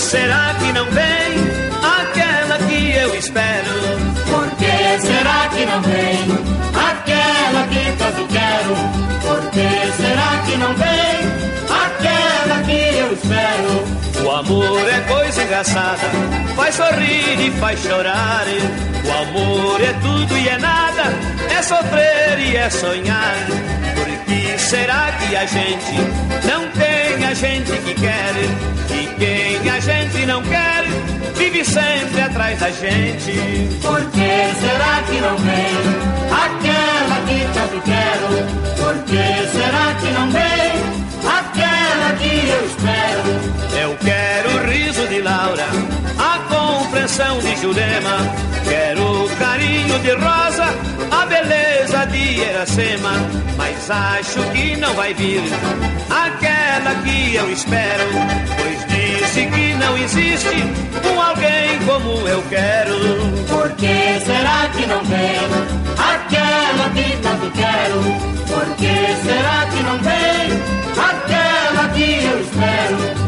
será que não vem aquela que eu espero? Por que será que não vem aquela que tanto quero? Por que será que não vem aquela que eu espero? O amor é coisa engraçada, faz sorrir e faz chorar. O amor é tudo e é nada, é sofrer e é sonhar. Por que será que a gente não tem a gente que quer? E quem a gente não quer, vive sempre atrás da gente. Por que será que não vem aquela que tanto quero? Por que será que não vem aquela que eu espero? Eu quero o riso de Laura, a compreensão de Jurema. Quero o carinho de Rosa, a beleza de Iracema. Mas acho que não vai vir aquela que eu espero, pois disse que não existe um alguém como eu quero. Por que será que não vem aquela que tanto quero? Por que será que não vem aquela que eu espero?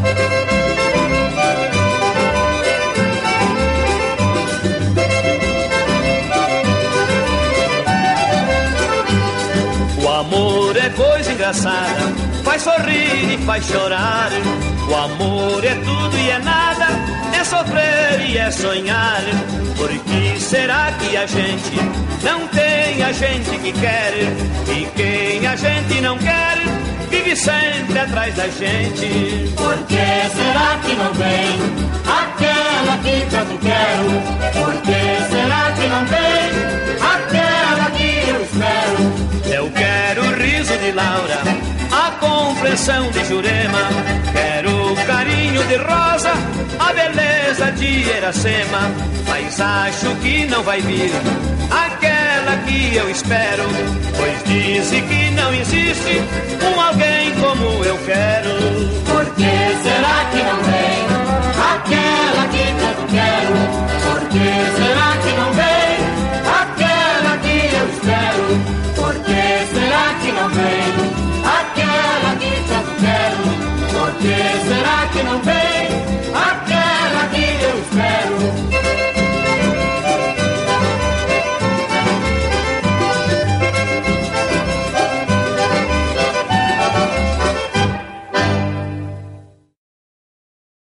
O amor é coisa engraçada, faz sorrir e faz chorar. O amor é tudo e é nada, é sofrer e é sonhar. Por que será que a gente não tem a gente que quer? E quem a gente não quer, vive sempre atrás da gente. Por que será que não vem aquela que tanto quero? Por que será que não vem aquela que eu espero? Eu quero o riso de Laura, a compreensão de Jurema. Quero o carinho de Rosa, a beleza de Iracema. Mas acho que não vai vir aquela que eu espero, pois disse que não existe um alguém como eu quero. Por que será que não